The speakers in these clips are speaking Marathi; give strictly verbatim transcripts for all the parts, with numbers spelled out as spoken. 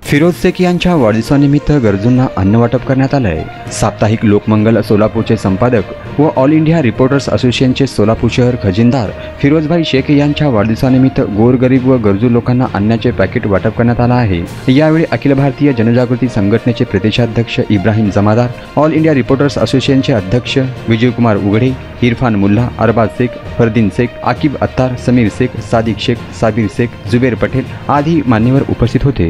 फिरोज शेख यांच्या वाढदिवसानिमित्त गरजूंना अन्न वाटप करण्यात आलं आहे। साप्ताहिक लोकमंगल सोलापूरचे संपादक व ऑल इंडिया रिपोर्टर्स असोसिएशनचे सोलापूर शहर खजिनदार फिरोजभाई शेख यांच्या वाढदिवसानिमित्त गोरगरीब व गरजू लोकांना अन्नाचे पॅकेट वाटप करण्यात आलं आहे। यावेळी अखिल भारतीय जनजागृती संघटनेचे प्रदेशाध्यक्ष Ibrahim Jamadar, all India reporters असोसिएशनचे अध्यक्ष विजयकुमार उघडे, इरफान मुल्ला, अरबाज शेख, फरदीन शेख, आकिब अत्तार, समीर शेख, सादिक शेख, साबिर शेख, जुबेर पटेल आदी मान्यवर उपस्थित होते।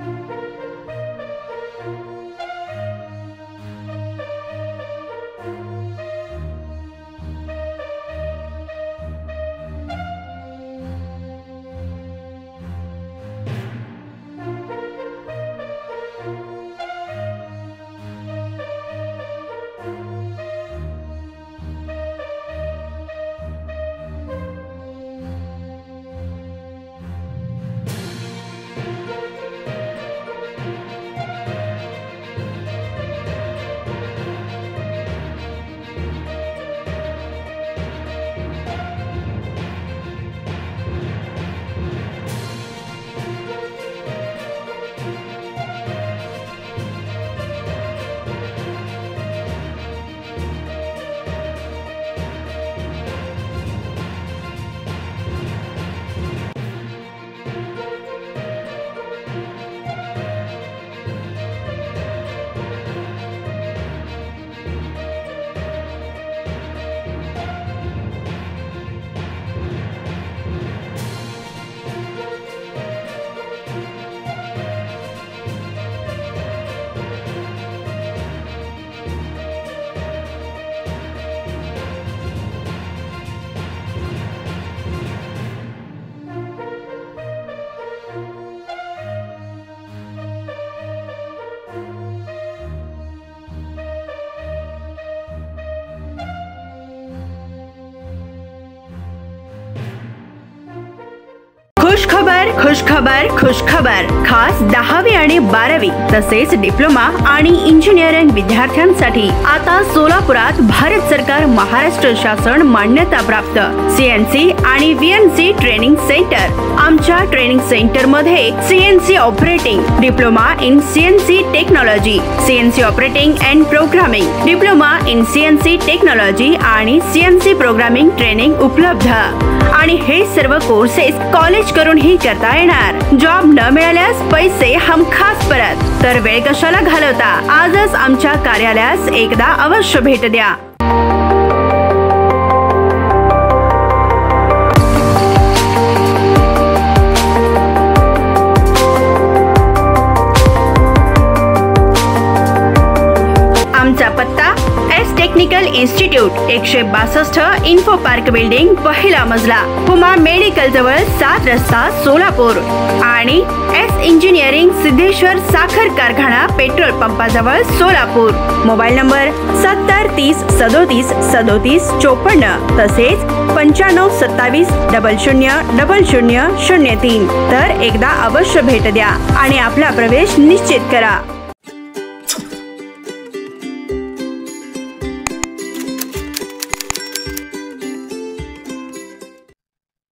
खुश खबर खुश खबर खुश खबर खास दहावी आणि बारावी तसेच डिप्लोमा आणि इंजिनिअरिंग विद्यार्थ्यांसाठी आता सोलापुरात भारत सरकार महाराष्ट्र शासन मान्यता प्राप्त सीएनसी आणि व्हीएनसी ट्रेनिंग सेंटर। आमच्या ट्रेनिंग सेंटर मध्ये CNC operating, diploma in CNC technology, CNC operating and programming, diploma in CNC technology आणि सीएनसी प्रोग्रामिंग ट्रेनिंग उपलब्ध। आणि हे सर्व कोर्सेस कॉलेज करून ही करता येणार। जॉब न मिळाल्यास पैसे हमखास परत। तर वेळ कशाला घालवता, आजच आमच्या कार्यालयास एकदा अवश्य भेट द्या। आमचा पत्ता एस टेक्निकल इन्स्टिट्यूट एकशे बासष्ट इन्फो पार्क बिल्डिंग, पहिला मजला, हुमा मेडिकल जवळ, सात रस्ता, सोलापूर। आणि एस इंजिनिअरिंग सिद्धेश्वर साखर कारखाना पेट्रोल पंपाजवळ, सोलापूर। मोबाईल नंबर सत्तर तीस सदोतीस सदोतीस चोपन्न तसेच पंच्याण्णव सत्तावीस डबल शून्य डबल शून्य शून्य तीन। तर एकदा अवश्य भेट द्या आणि आपला प्रवेश निश्चित करा।